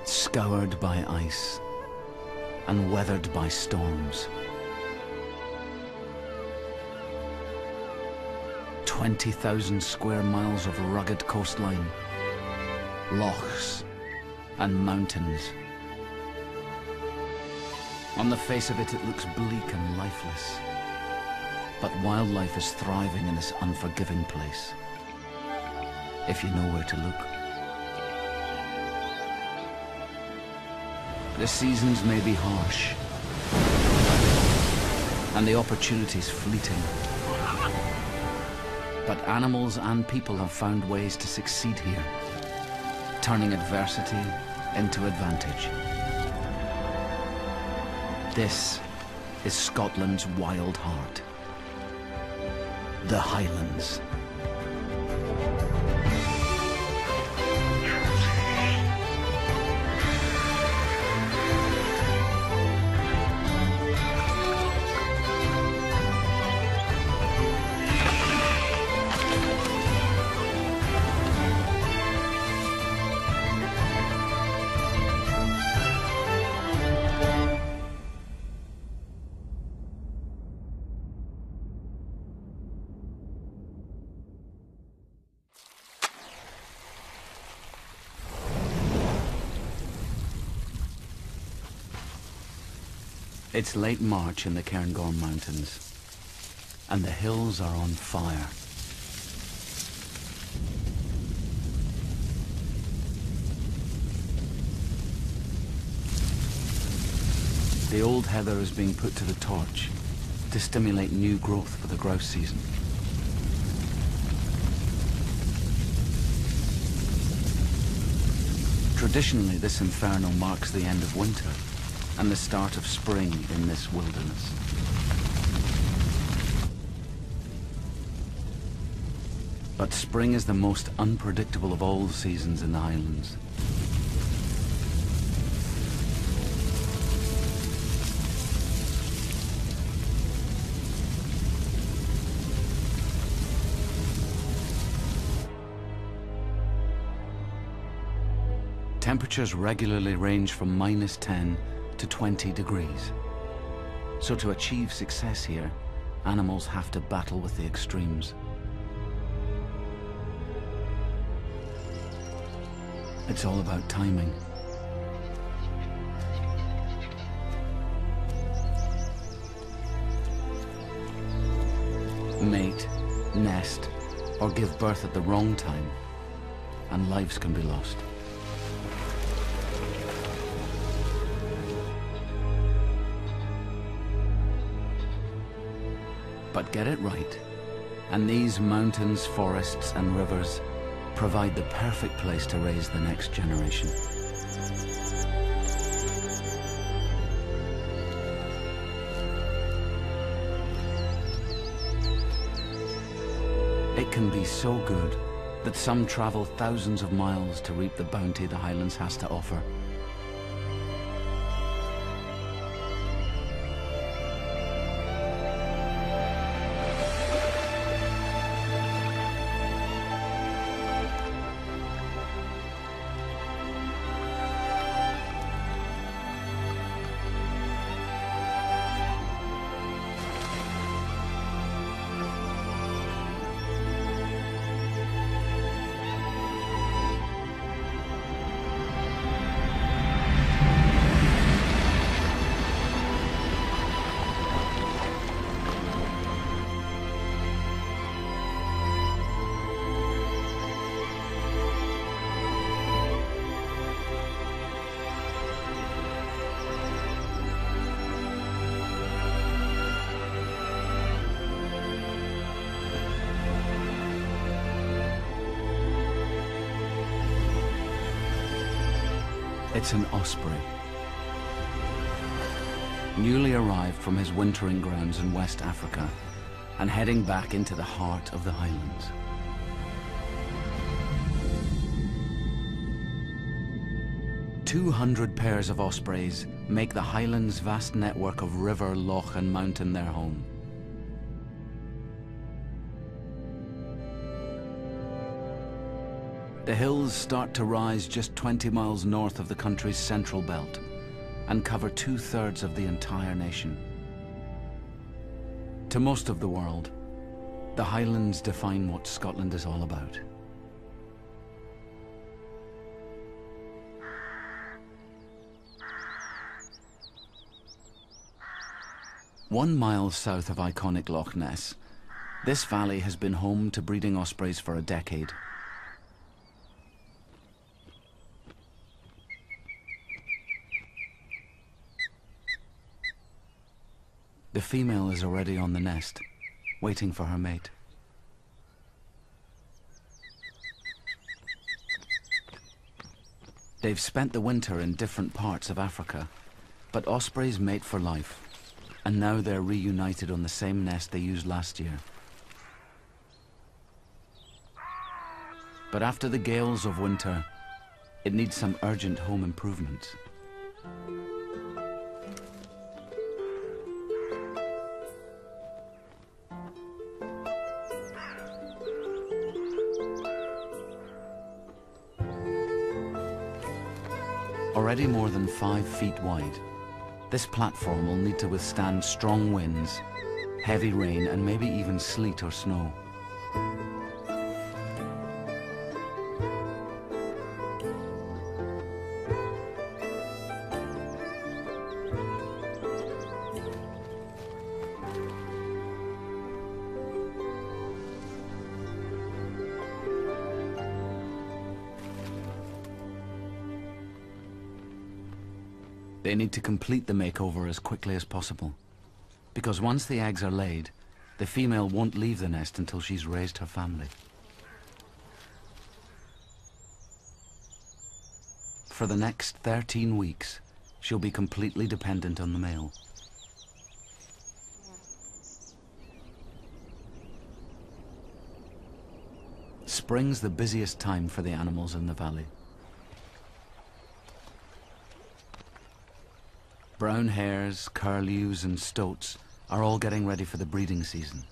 scoured by ice and weathered by storms. 20,000 square miles of rugged coastline, lochs and mountains. On the face of it, it looks bleak and lifeless. But wildlife is thriving in this unforgiving place, if you know where to look. The seasons may be harsh, and the opportunities fleeting. But animals and people have found ways to succeed here, turning adversity into advantage. This is Scotland's wild heart, the Highlands. It's late March in the Cairngorm Mountains, and the hills are on fire. The old heather is being put to the torch to stimulate new growth for the grouse season. Traditionally, this inferno marks the end of winter and the start of spring in this wilderness. But spring is the most unpredictable of all the seasons in the Highlands. Temperatures regularly range from -10 to 20 degrees. So to achieve success here, animals have to battle with the extremes. It's all about timing. Mate, nest, or give birth at the wrong time, and lives can be lost. But get it right, and these mountains, forests, and rivers provide the perfect place to raise the next generation. It can be so good that some travel thousands of miles to reap the bounty the Highlands has to offer. It's an osprey, newly arrived from his wintering grounds in West Africa and heading back into the heart of the Highlands. "200 pairs of ospreys make the Highlands' vast network of river, loch and mountain their home. The hills start to rise just 20 miles north of the country's central belt and cover 2/3 of the entire nation. To most of the world, the Highlands define what Scotland is all about. One mile south of iconic Loch Ness, this valley has been home to breeding ospreys for a decade. The female is already on the nest, waiting for her mate. They've spent the winter in different parts of Africa, but ospreys mate for life, and now they're reunited on the same nest they used last year. But after the gales of winter, it needs some urgent home improvements. Already more than 5 feet wide, this platform will need to withstand strong winds, heavy rain, and maybe even sleet or snow. They need to complete the makeover as quickly as possible, because once the eggs are laid, the female won't leave the nest until she's raised her family. For the next 13 weeks, she'll be completely dependent on the male. Spring's the busiest time for the animals in the valley. Brown hares, curlews and stoats are all getting ready for the breeding season.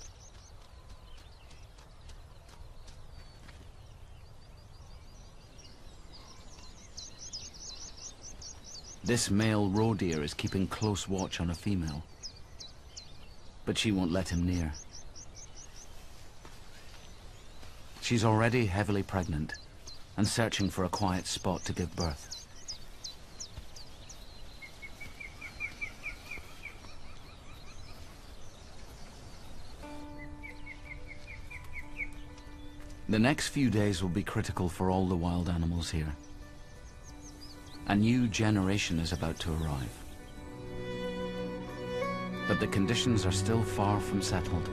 This male roe deer is keeping close watch on a female, but she won't let him near. She's already heavily pregnant and searching for a quiet spot to give birth. The next few days will be critical for all the wild animals here. A new generation is about to arrive. But the conditions are still far from settled.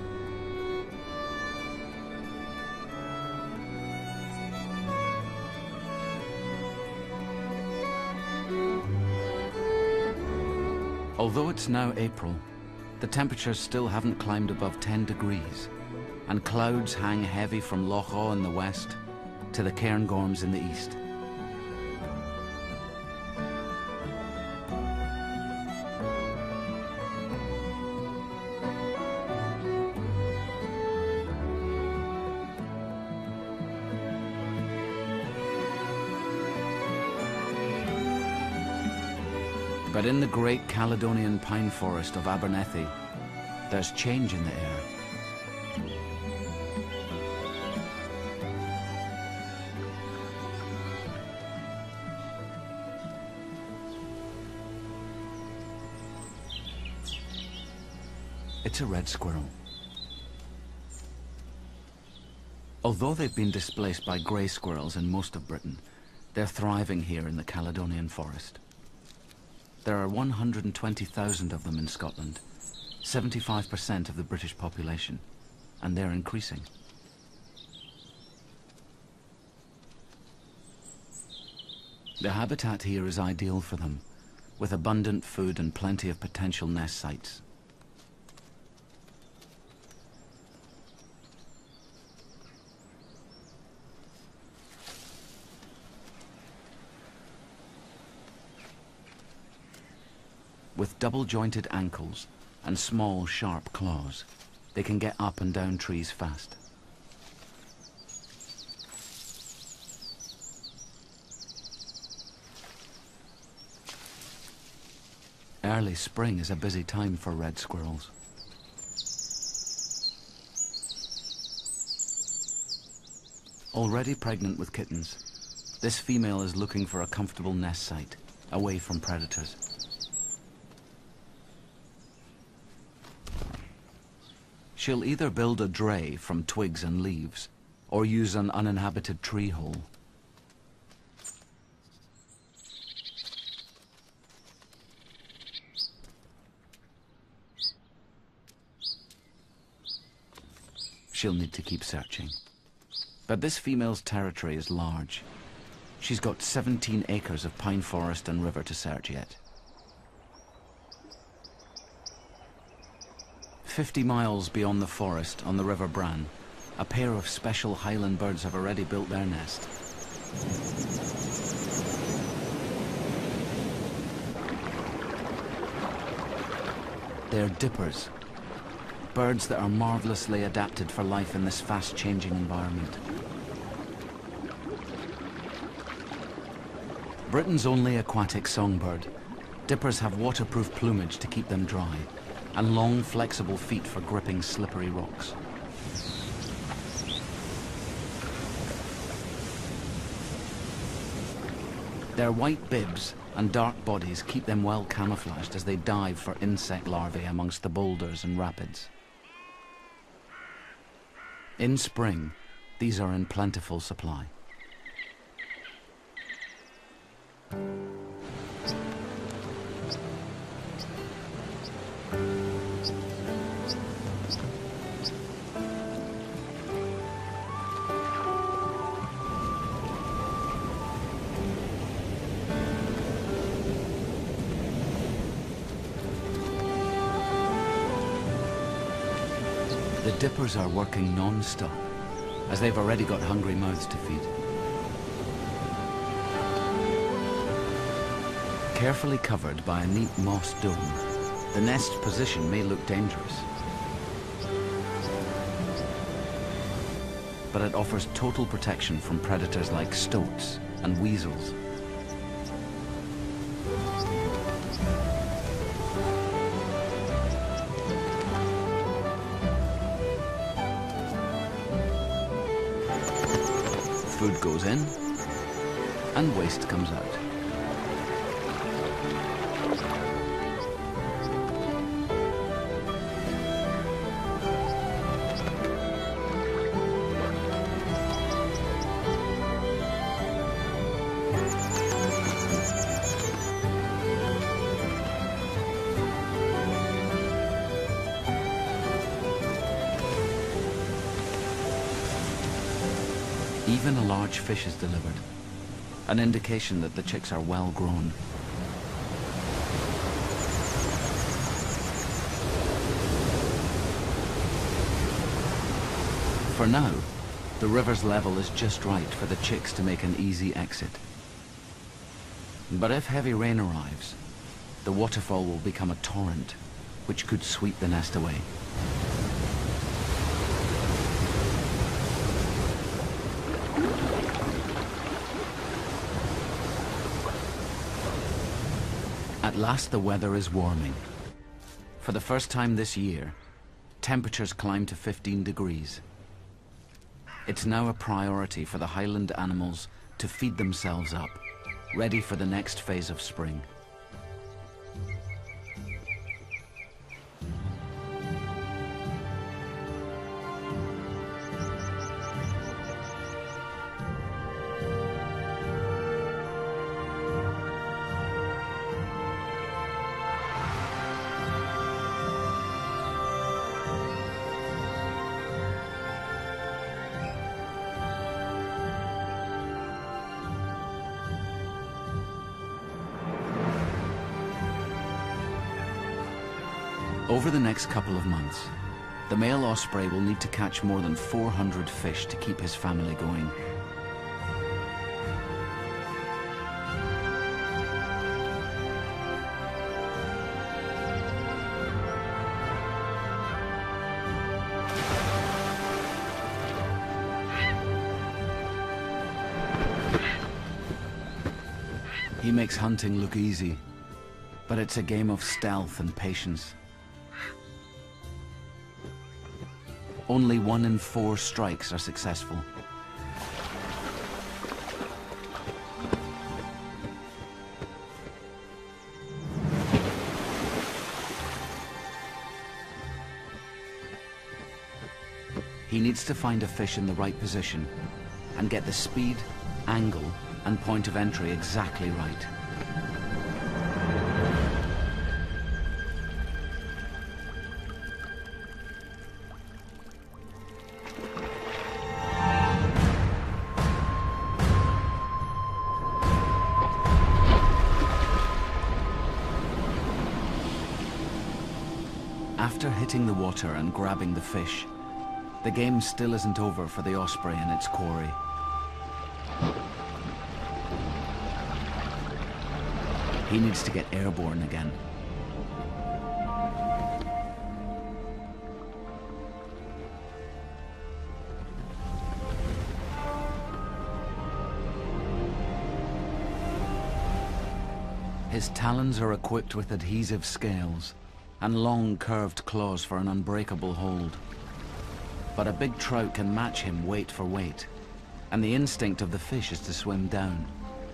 Although it's now April, the temperatures still haven't climbed above 10 degrees. And clouds hang heavy from Loch Awe in the west to the Cairngorms in the east. But in the great Caledonian pine forest of Abernethy, there's change in the air. It's a red squirrel. Although they've been displaced by grey squirrels in most of Britain, they're thriving here in the Caledonian forest. There are 120,000 of them in Scotland, 75% of the British population, and they're increasing. The habitat here is ideal for them, with abundant food and plenty of potential nest sites. With double-jointed ankles and small, sharp claws, they can get up and down trees fast. Early spring is a busy time for red squirrels. Already pregnant with kittens, this female is looking for a comfortable nest site, away from predators. She'll either build a dray from twigs and leaves, or use an uninhabited tree hole. She'll need to keep searching. But this female's territory is large. She's got 17 acres of pine forest and river to search yet. 50 miles beyond the forest on the River Bran, a pair of special highland birds have already built their nest. They're dippers, birds that are marvelously adapted for life in this fast-changing environment. Britain's only aquatic songbird, dippers have waterproof plumage to keep them dry, and long, flexible feet for gripping slippery rocks. Their white bibs and dark bodies keep them well camouflaged as they dive for insect larvae amongst the boulders and rapids. In spring, these are in plentiful supply. The dippers are working non-stop, as they've already got hungry mouths to feed. Carefully covered by a neat moss dome, the nest position may look dangerous, but it offers total protection from predators like stoats and weasels. Food goes in, and waste comes out. Even a large fish is delivered, an indication that the chicks are well grown. For now, the river's level is just right for the chicks to make an easy exit. But if heavy rain arrives, the waterfall will become a torrent, which could sweep the nest away. At last the weather is warming. For the first time this year, temperatures climb to 15 degrees. It's now a priority for the highland animals to feed themselves up, ready for the next phase of spring. Over the next couple of months, the male osprey will need to catch more than 400 fish to keep his family going. He makes hunting look easy, But it's a game of stealth and patience. Only 1 in 4 strikes are successful. He needs to find a fish in the right position and get the speed, angle, and point of entry exactly right. After hitting the water and grabbing the fish, the game still isn't over for the osprey and its quarry. He needs to get airborne again. His talons are equipped with adhesive scales and long curved claws for an unbreakable hold. But a big trout can match him weight for weight, and the instinct of the fish is to swim down.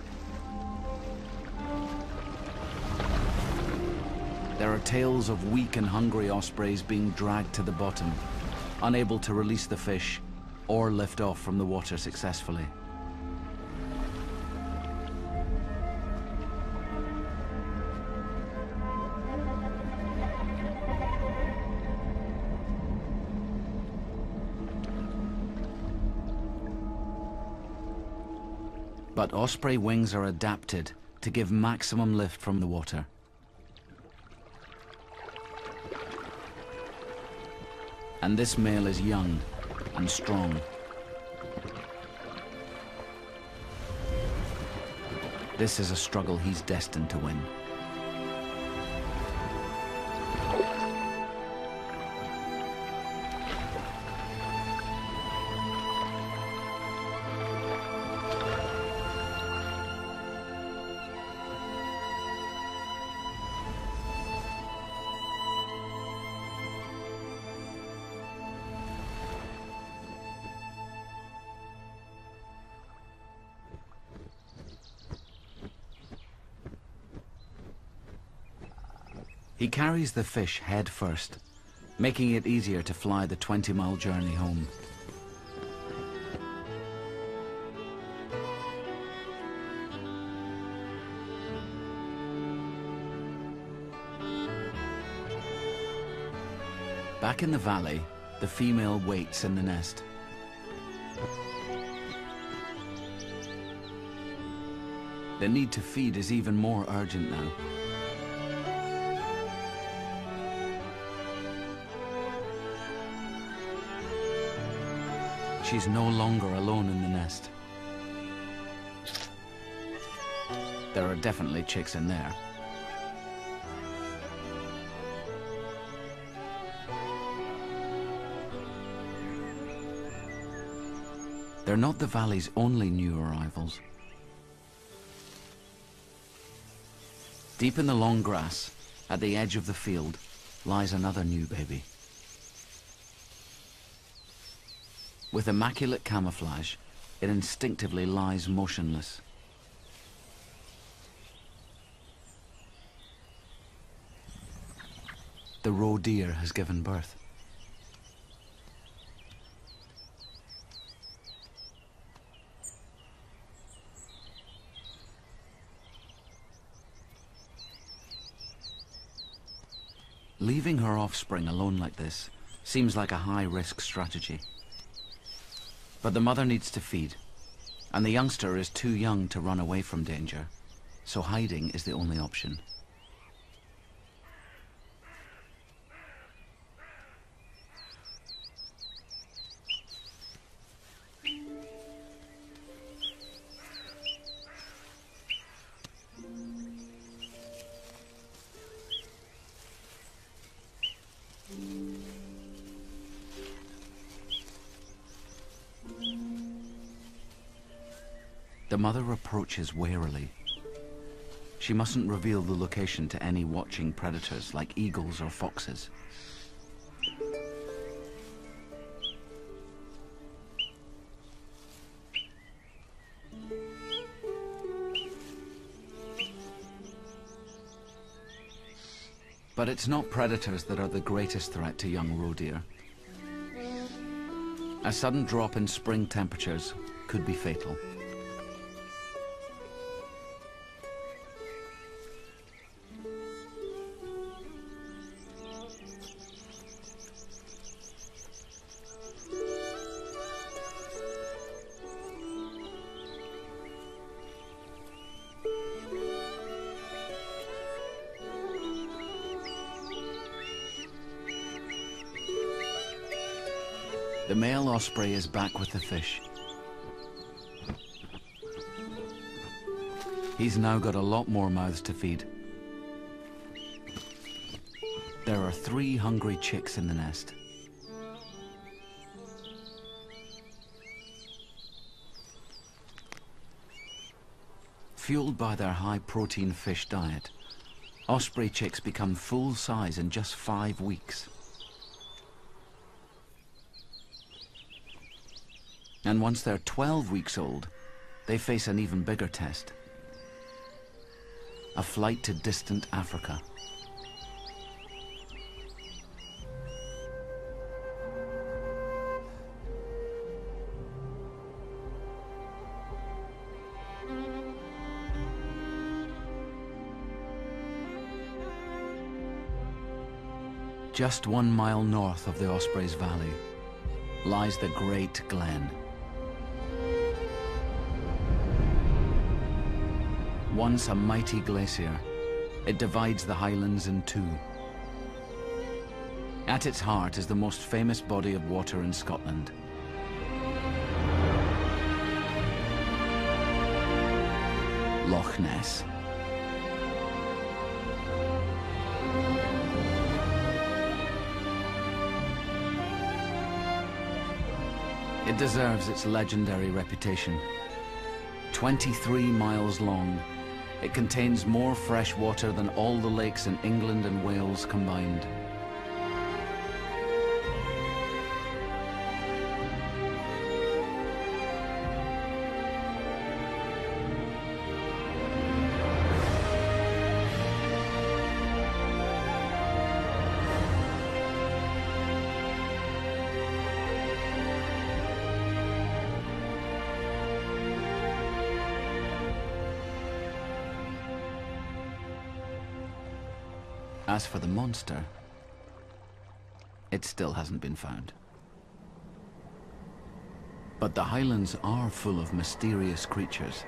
There are tales of weak and hungry ospreys being dragged to the bottom, unable to release the fish or lift off from the water successfully. But osprey wings are adapted to give maximum lift from the water. And this male is young and strong. This is a struggle he's destined to win. He carries the fish head first, making it easier to fly the 20-mile journey home. Back in the valley, the female waits in the nest. The need to feed is even more urgent now. She's no longer alone in the nest. There are definitely chicks in there. They're not the valley's only new arrivals. Deep in the long grass, at the edge of the field, lies another new baby. With immaculate camouflage, it instinctively lies motionless. The roe deer has given birth. Leaving her offspring alone like this seems like a high-risk strategy. But the mother needs to feed, and the youngster is too young to run away from danger, so hiding is the only option. The mother approaches warily. She mustn't reveal the location to any watching predators like eagles or foxes. But it's not predators that are the greatest threat to young roe deer. A sudden drop in spring temperatures could be fatal. The male osprey is back with the fish. He's now got a lot more mouths to feed. There are 3 hungry chicks in the nest. Fueled by their high-protein fish diet, osprey chicks become full size in just 5 weeks. And once they're 12 weeks old, they face an even bigger test. A flight to distant Africa. Just 1 mile north of the Osprey's Valley lies the Great Glen. Once a mighty glacier, it divides the highlands in 2. At its heart is the most famous body of water in Scotland. Loch Ness. It deserves its legendary reputation. 23 miles long, it contains more fresh water than all the lakes in England and Wales combined. As for the monster, it still hasn't been found. But the Highlands are full of mysterious creatures.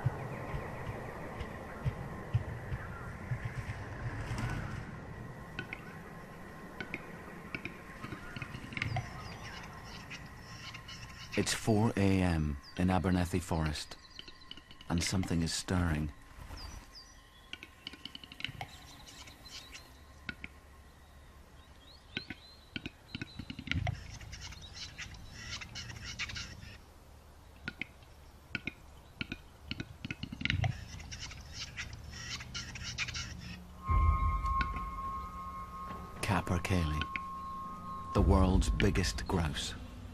It's 4 a.m. in Abernethy Forest, and something is stirring. Capercaillie, the world's biggest grouse.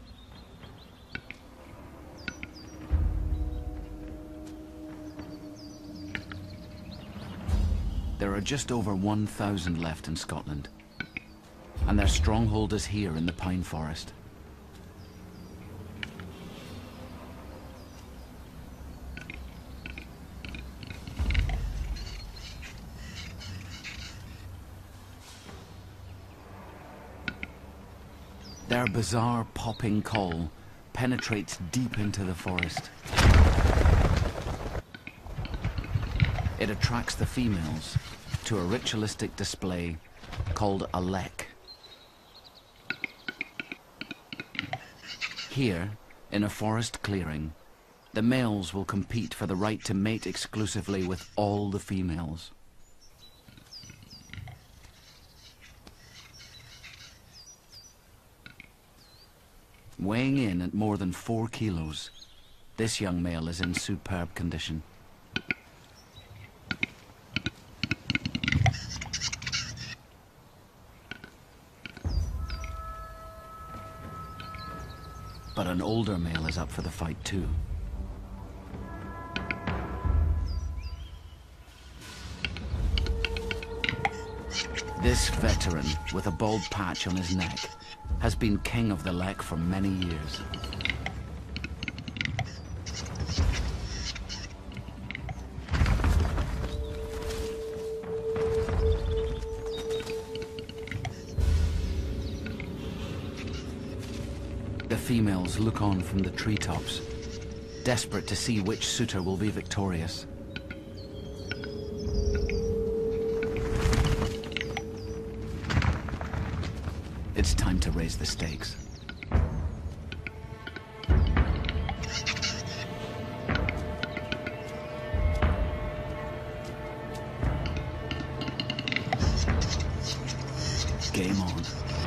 There are just over 1,000 left in Scotland, and their stronghold is here in the pine forest. Their bizarre popping call penetrates deep into the forest. It attracts the females to a ritualistic display called a lek. Here, in a forest clearing, the males will compete for the right to mate exclusively with all the females. Weighing in at more than 4 kilos, this young male is in superb condition. But an older male is up for the fight too. This veteran, with a bald patch on his neck, has been king of the Lek for many years. The females look on from the treetops, desperate to see which suitor will be victorious. It's time to raise the stakes. Game on.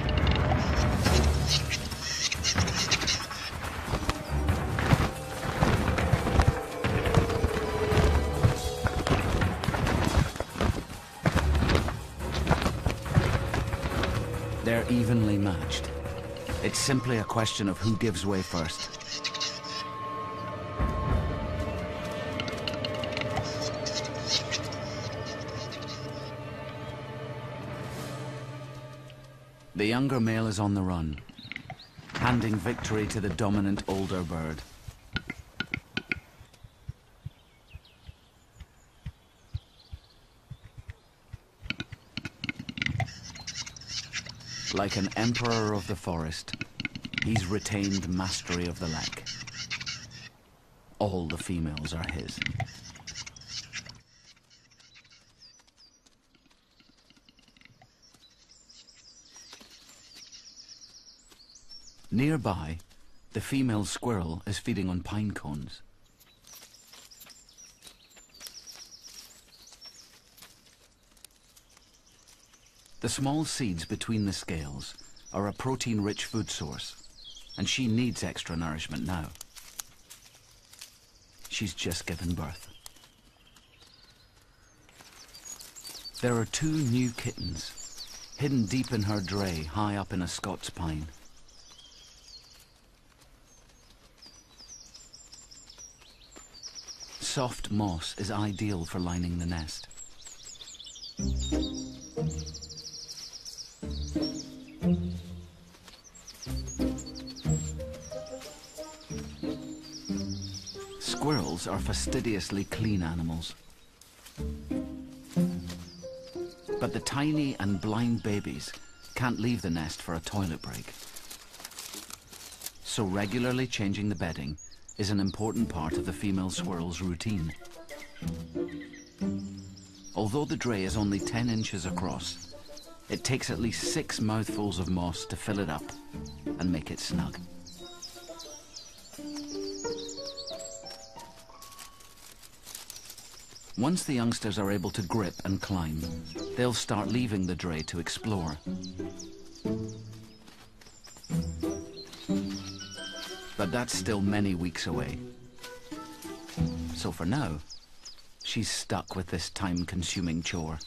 They're evenly matched. It's simply a question of who gives way first. The younger male is on the run, handing victory to the dominant older bird. Like an emperor of the forest, he's retained mastery of the Lek. All the females are his. Nearby, the female squirrel is feeding on pine cones. The small seeds between the scales are a protein-rich food source, and she needs extra nourishment now. She's just given birth. There are 2 new kittens, hidden deep in her dray, high up in a Scots pine. Soft moss is ideal for lining the nest. Squirrels are fastidiously clean animals. But the tiny and blind babies can't leave the nest for a toilet break. So regularly changing the bedding is an important part of the female squirrel's routine. Although the dray is only 10 inches across, it takes at least 6 mouthfuls of moss to fill it up and make it snug. Once the youngsters are able to grip and climb, they'll start leaving the dray to explore. But that's still many weeks away. So for now, she's stuck with this time-consuming chore.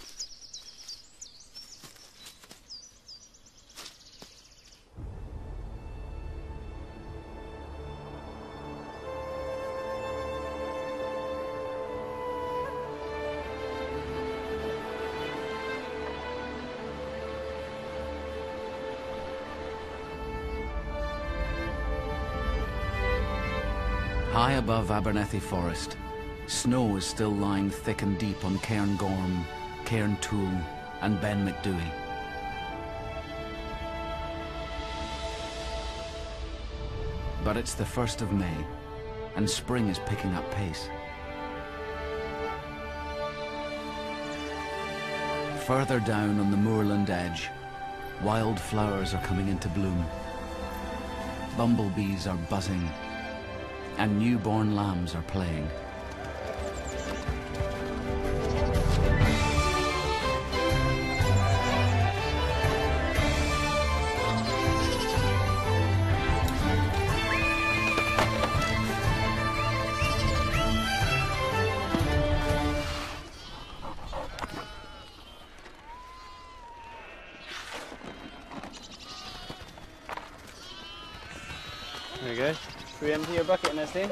High above Abernethy Forest, snow is still lying thick and deep on Cairngorm, Cairntoul and Ben Macdui. But it's the 1st of May, and spring is picking up pace. Further down on the moorland edge, wildflowers are coming into bloom. Bumblebees are buzzing, and newborn lambs are playing. Should we empty your bucket, Nessie?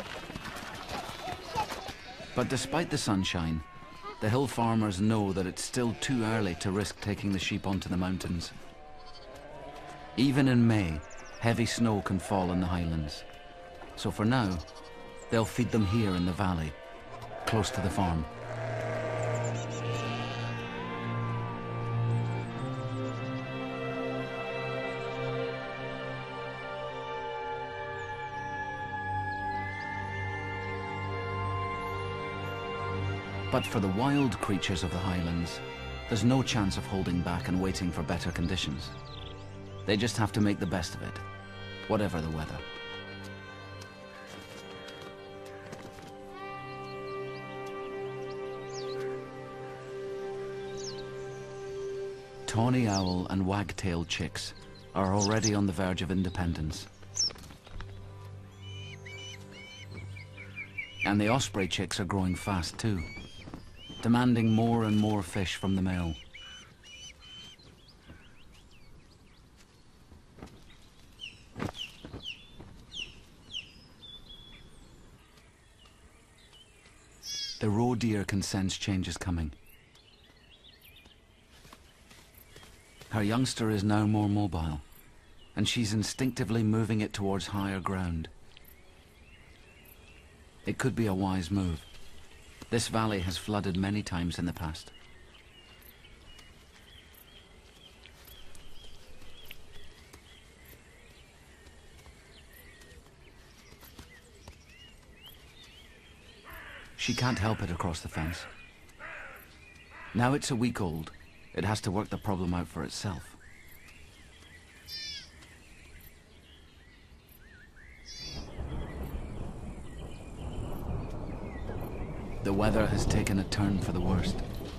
But despite the sunshine, the hill farmers know that it's still too early to risk taking the sheep onto the mountains. Even in May, heavy snow can fall in the highlands. So for now, they'll feed them here in the valley, close to the farm. But for the wild creatures of the highlands, there's no chance of holding back and waiting for better conditions. They just have to make the best of it, whatever the weather. Tawny owl and wagtail chicks are already on the verge of independence. And the osprey chicks are growing fast too, demanding more and more fish from the male. The roe deer can sense changes coming. Her youngster is now more mobile, and she's instinctively moving it towards higher ground. It could be a wise move. This valley has flooded many times in the past. She can't help it across the fence. Now it's a week old. It has to work the problem out for itself. The weather has taken a turn for the worst.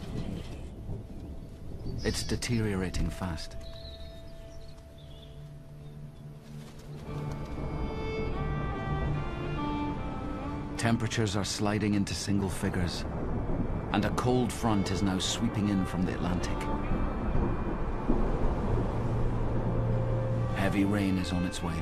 It's deteriorating fast. Temperatures are sliding into single figures, and a cold front is now sweeping in from the Atlantic. Heavy rain is on its way.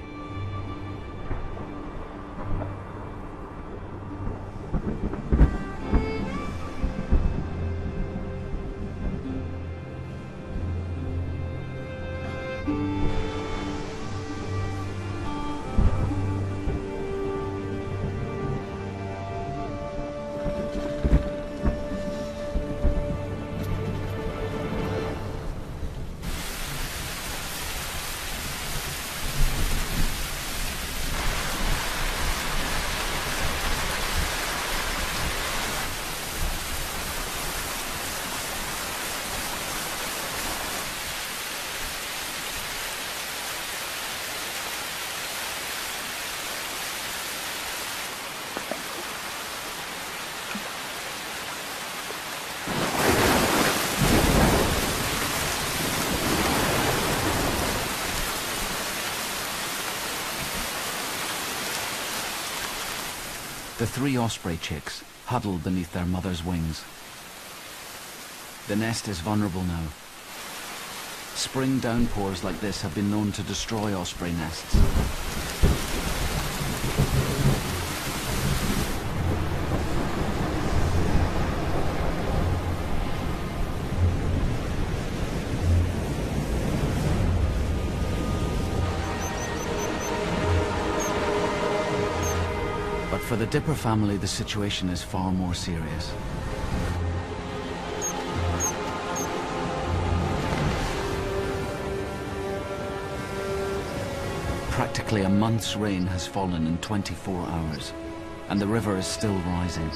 The three osprey chicks huddle beneath their mother's wings. The nest is vulnerable now. Spring downpours like this have been known to destroy osprey nests. For the Dipper family, the situation is far more serious. Practically a month's rain has fallen in 24 hours, and the river is still rising.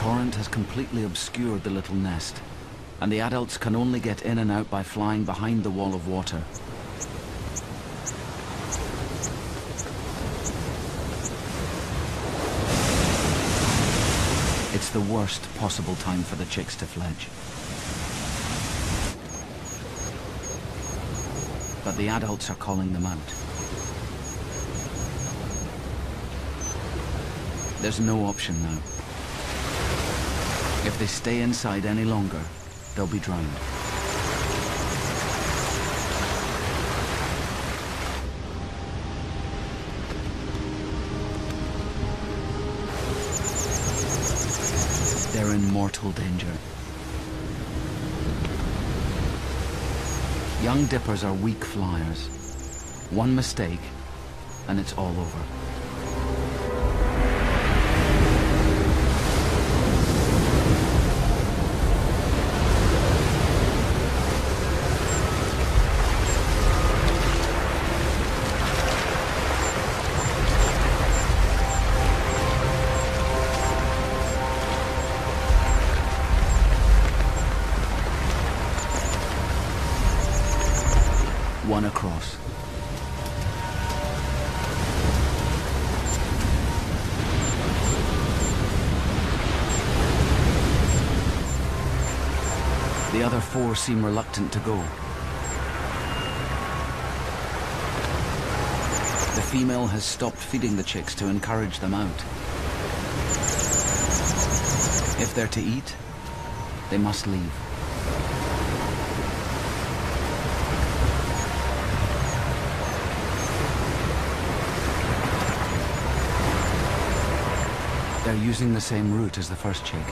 torrent has completely obscured the little nest, and the adults can only get in and out by flying behind the wall of water. It's the worst possible time for the chicks to fledge. But the adults are calling them out. There's no option now. If they stay inside any longer, they'll be drowned. They're in mortal danger. Young dippers are weak flyers. One mistake, and it's all over. One across. The other four seem reluctant to go. The female has stopped feeding the chicks to encourage them out. If they're to eat, they must leave. They're using the same route as the first chick.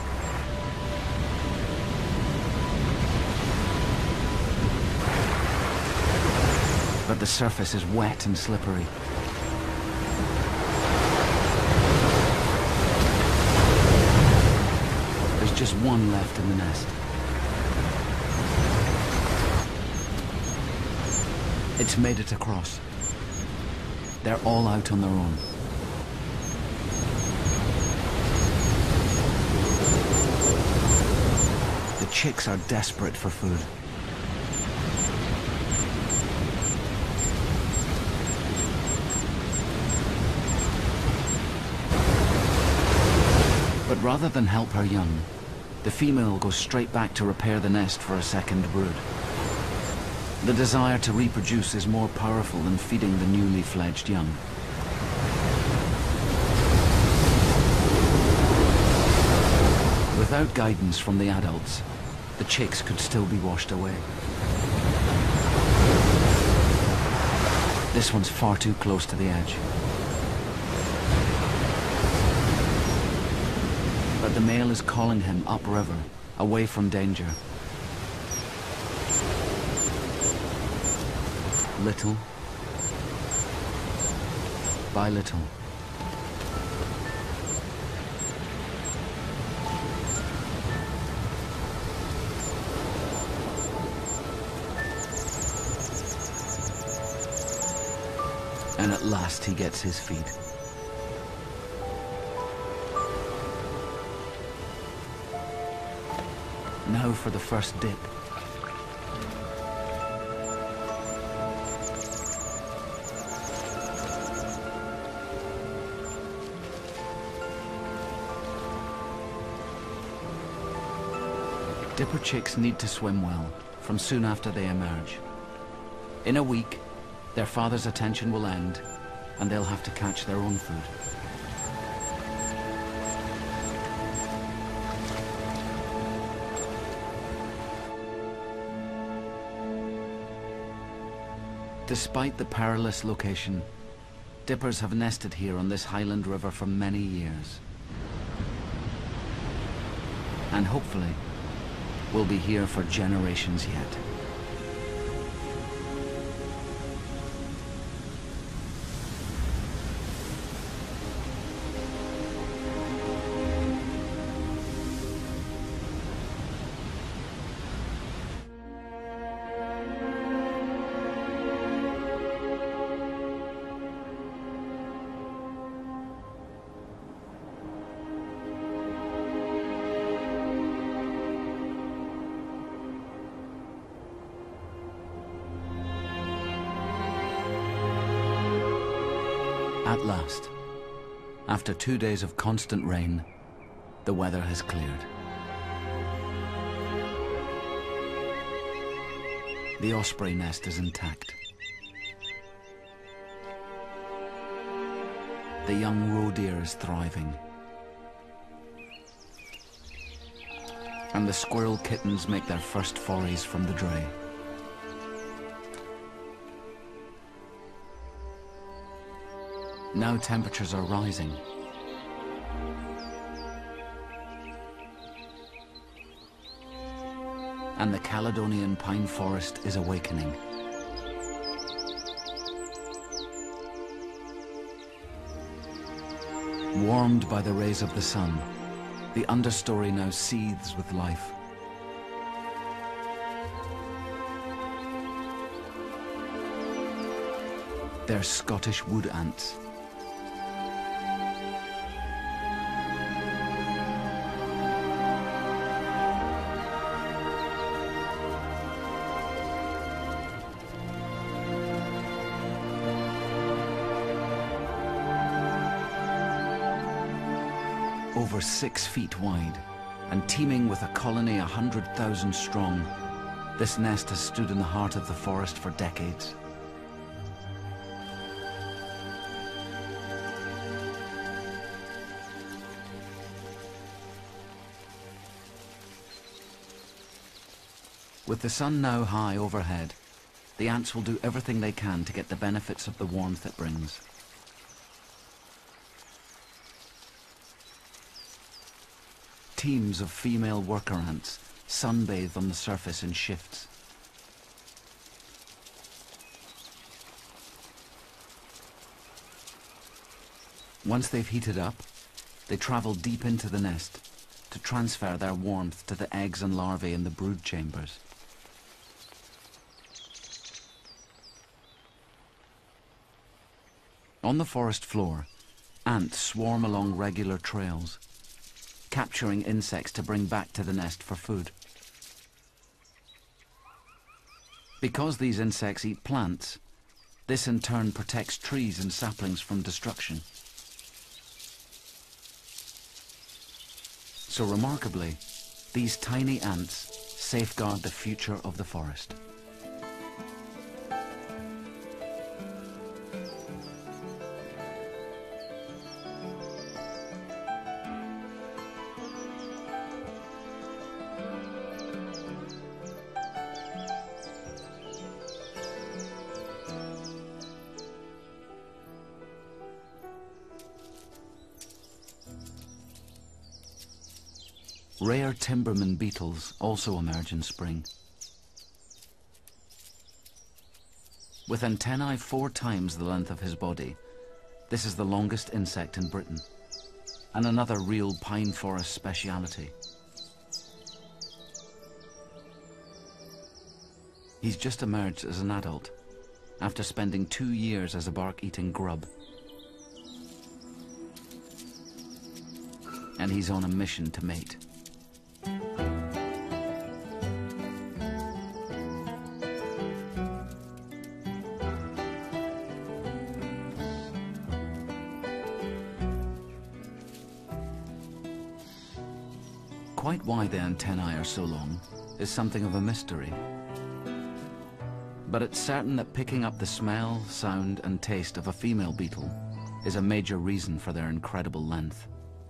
But the surface is wet and slippery. There's just one left in the nest. It's made it across. They're all out on their own. The chicks are desperate for food. But rather than help her young, the female goes straight back to repair the nest for a second brood. The desire to reproduce is more powerful than feeding the newly fledged young. Without guidance from the adults, the chicks could still be washed away. This one's far too close to the edge. But the male is calling him upriver, away from danger. Little by little. And at last he gets his feed. Now for the first dip. Dipper chicks need to swim well from soon after they emerge. In a week, their father's attention will end, and they'll have to catch their own food. Despite the perilous location, dippers have nested here on this highland river for many years. And hopefully, will be here for generations yet. At last, after 2 days of constant rain, the weather has cleared. The osprey nest is intact. The young roe deer is thriving. And the squirrel kittens make their first forays from the dray. Now temperatures are rising. And the Caledonian pine forest is awakening. Warmed by the rays of the sun, the understory now seethes with life. They're Scottish wood ants. Over 6 feet wide and teeming with a colony 100,000 strong, this nest has stood in the heart of the forest for decades. With the sun now high overhead, the ants will do everything they can to get the benefits of the warmth it brings. Teams of female worker ants sunbathe on the surface in shifts. Once they've heated up, they travel deep into the nest to transfer their warmth to the eggs and larvae in the brood chambers. On the forest floor, ants swarm along regular trails, capturing insects to bring back to the nest for food. Because these insects eat plants, this in turn protects trees and saplings from destruction. So remarkably, these tiny ants safeguard the future of the forest. Rare timberman beetles also emerge in spring. With antennae 4 times the length of his body, this is the longest insect in Britain, and another real pine forest speciality. He's just emerged as an adult, after spending 2 years as a bark-eating grub. And he's on a mission to mate. Quite why the antennae are so long is something of a mystery. But it's certain that picking up the smell, sound and taste of a female beetle is a major reason for their incredible length.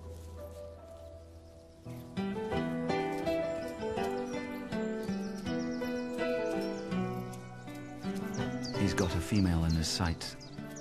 He's got a female in his sights.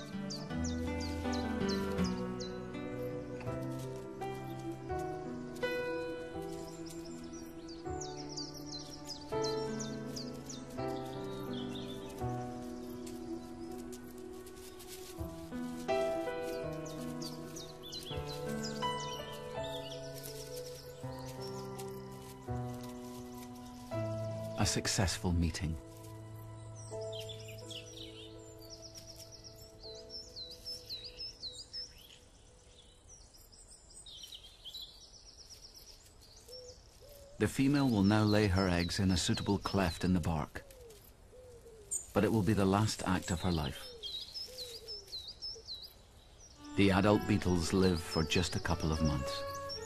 A successful meeting. The female will now lay her eggs in a suitable cleft in the bark, but it will be the last act of her life. The adult beetles live for just a couple of months.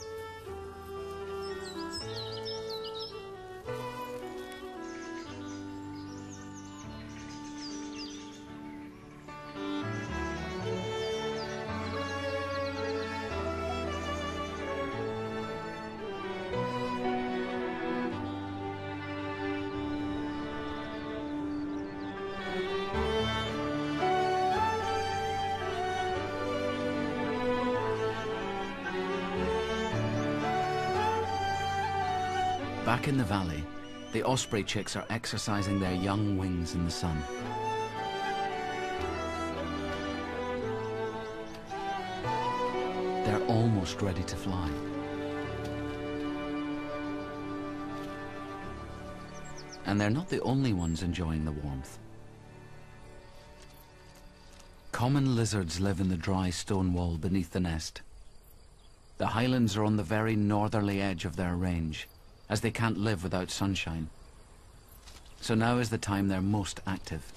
Back in the valley, the osprey chicks are exercising their young wings in the sun. They're almost ready to fly. And they're not the only ones enjoying the warmth. Common lizards live in the dry stone wall beneath the nest. The highlands are on the very northerly edge of their range, as they can't live without sunshine. So now is the time they're most active.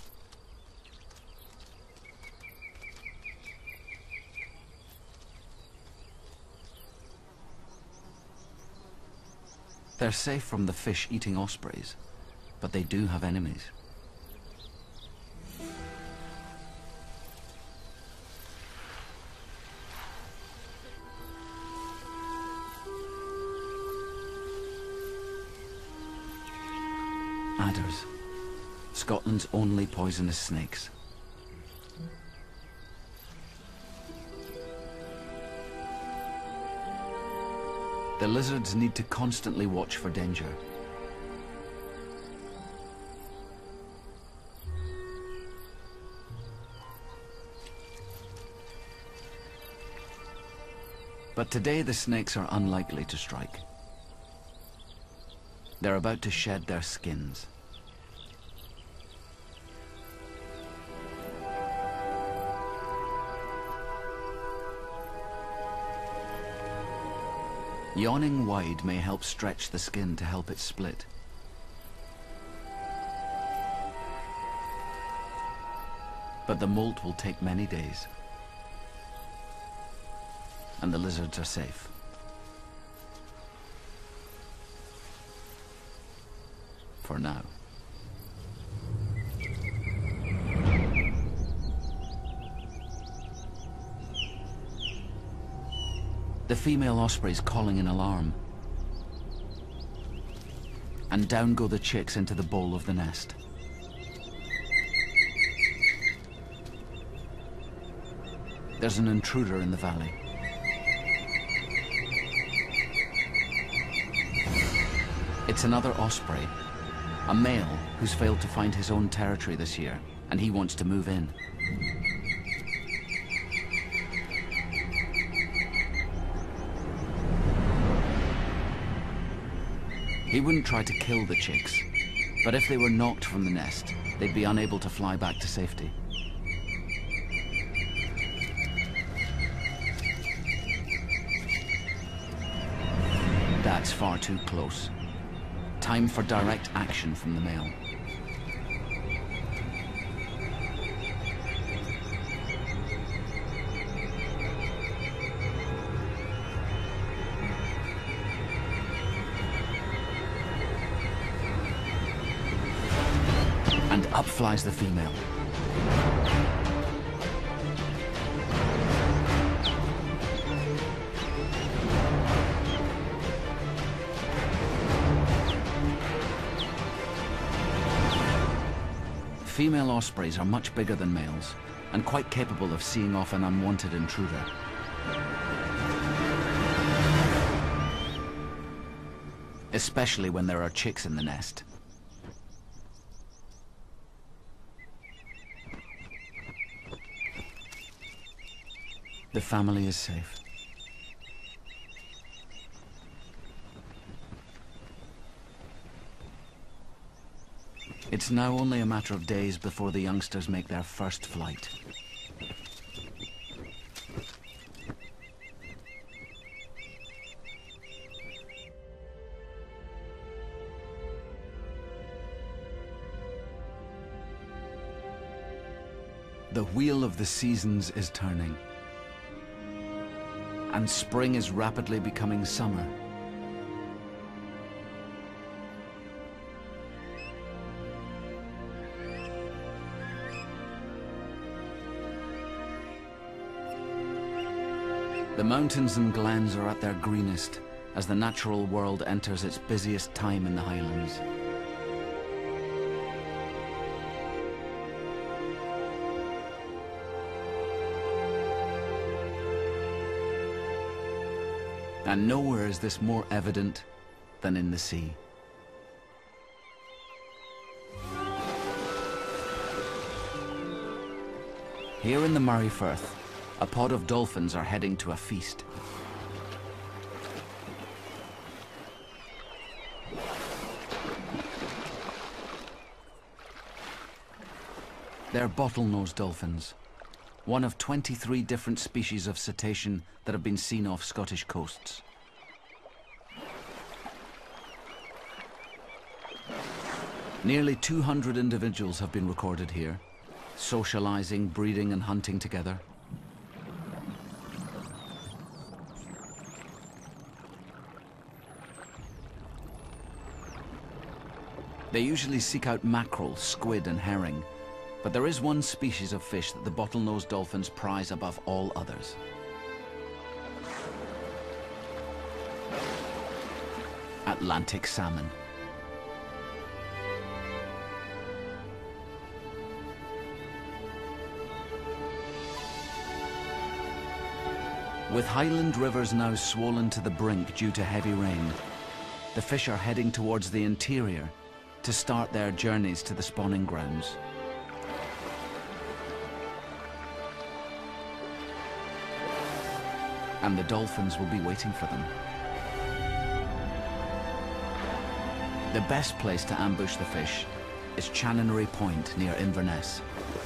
They're safe from the fish-eating ospreys, but they do have enemies. Adders, Scotland's only poisonous snakes. The lizards need to constantly watch for danger. But today the snakes are unlikely to strike. They're about to shed their skins. Yawning wide may help stretch the skin to help it split. But the molt will take many days. And the lizards are safe. For now. The female osprey's calling an alarm. And down go the chicks into the bowl of the nest. There's an intruder in the valley. It's another osprey. A male who's failed to find his own territory this year, and he wants to move in. He wouldn't try to kill the chicks, but if they were knocked from the nest, they'd be unable to fly back to safety. That's far too close. Time for direct action from the male. And up flies the female. Female ospreys are much bigger than males, and quite capable of seeing off an unwanted intruder. Especially when there are chicks in the nest. The family is safe. It's now only a matter of days before the youngsters make their first flight. The wheel of the seasons is turning. and spring is rapidly becoming summer. The mountains and glens are at their greenest as the natural world enters its busiest time in the Highlands. And nowhere is this more evident than in the sea. Here in the Moray Firth, a pod of dolphins are heading to a feast. They're bottlenose dolphins, one of 23 different species of cetacean that have been seen off Scottish coasts. Nearly 200 individuals have been recorded here, socializing, breeding and hunting together. They usually seek out mackerel, squid and herring, but there is one species of fish that the bottlenose dolphins prize above all others. Atlantic salmon. With Highland rivers now swollen to the brink due to heavy rain, the fish are heading towards the interior to start their journeys to the spawning grounds. And the dolphins will be waiting for them. The best place to ambush the fish is Chanonry Point near Inverness.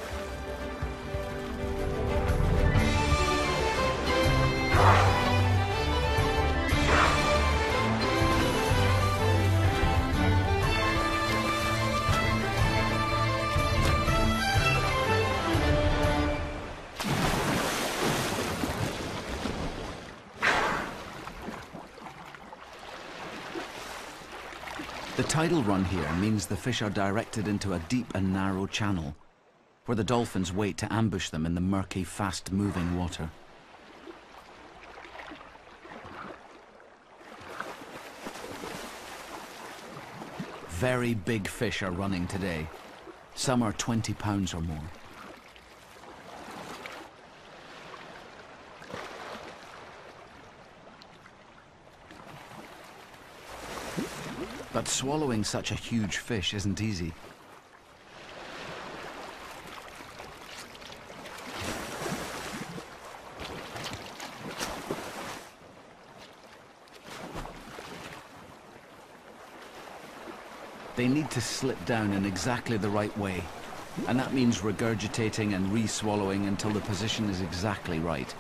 The tidal run here means the fish are directed into a deep and narrow channel, where the dolphins wait to ambush them in the murky, fast-moving water. Very big fish are running today. Some are 20 pounds or more. But swallowing such a huge fish isn't easy. They need to slip down in exactly the right way, and that means regurgitating and re-swallowing until the position is exactly right.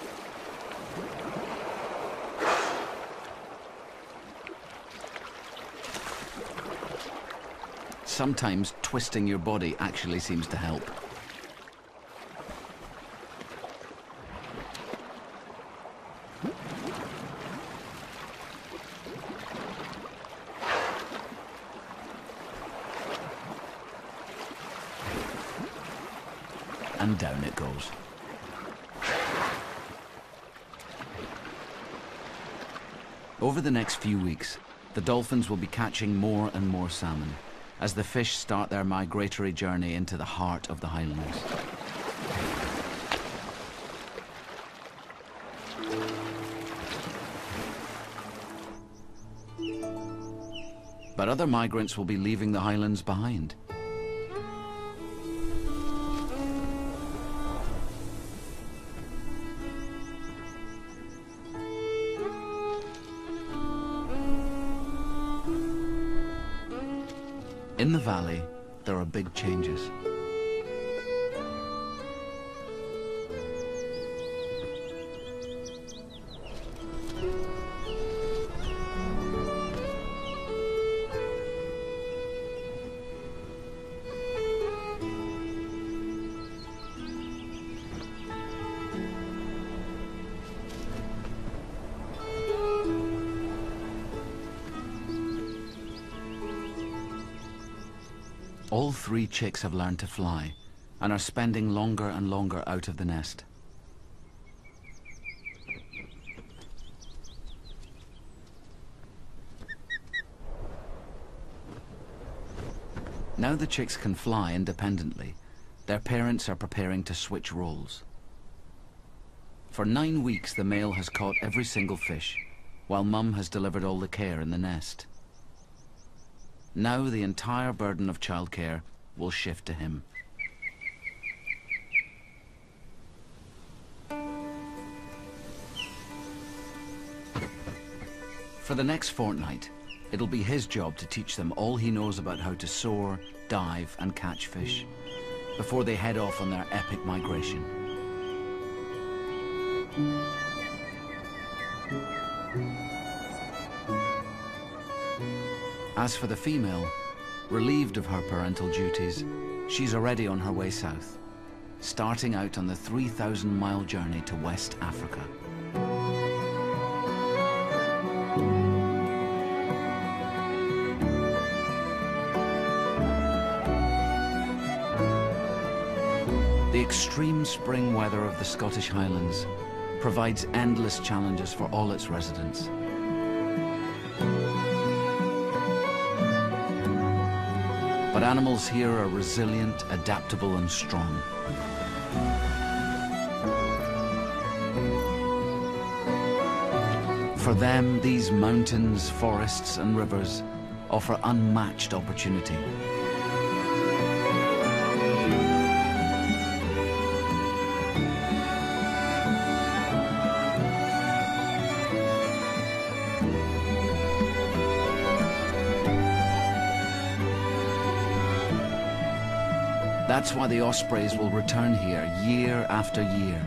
Sometimes twisting your body actually seems to help. And down it goes. Over the next few weeks, the dolphins will be catching more and more salmon as the fish start their migratory journey into the heart of the Highlands. But other migrants will be leaving the Highlands behind. In the valley, there are big changes. All 3 chicks have learned to fly and are spending longer and longer out of the nest. Now the chicks can fly independently, their parents are preparing to switch roles. For 9 weeks, the male has caught every single fish, while Mum has delivered all the care in the nest. Now the entire burden of childcare will shift to him. For the next fortnight, it'll be his job to teach them all he knows about how to soar, dive, and catch fish, before they head off on their epic migration. As for the female, relieved of her parental duties, she's already on her way south, starting out on the 3,000-mile journey to West Africa. The extreme spring weather of the Scottish Highlands provides endless challenges for all its residents. But animals here are resilient, adaptable, and strong. For them, these mountains, forests, and rivers offer unmatched opportunity. That's why the ospreys will return here year after year.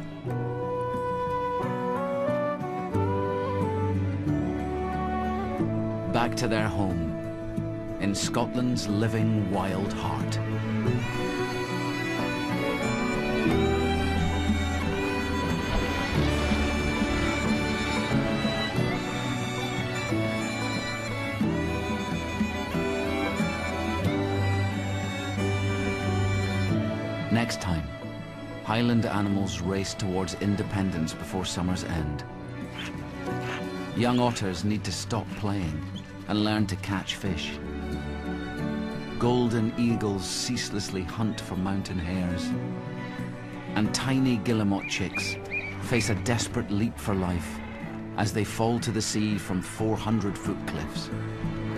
Back to their home, in Scotland's living wild heart. Next time, Highland animals race towards independence before summer's end. Young otters need to stop playing and learn to catch fish. Golden eagles ceaselessly hunt for mountain hares. And tiny guillemot chicks face a desperate leap for life as they fall to the sea from 400-foot cliffs.